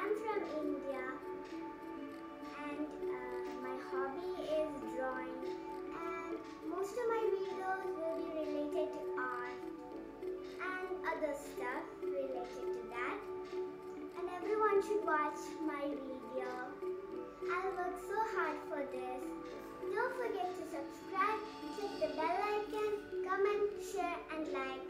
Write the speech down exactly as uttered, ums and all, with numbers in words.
I'm from India and uh, my hobby is drawing, and most of my videos will be related to art and other stuff related to that, and everyone should watch my video. I work so hard for this. Don't forget to subscribe, click the bell icon, comment, share and like.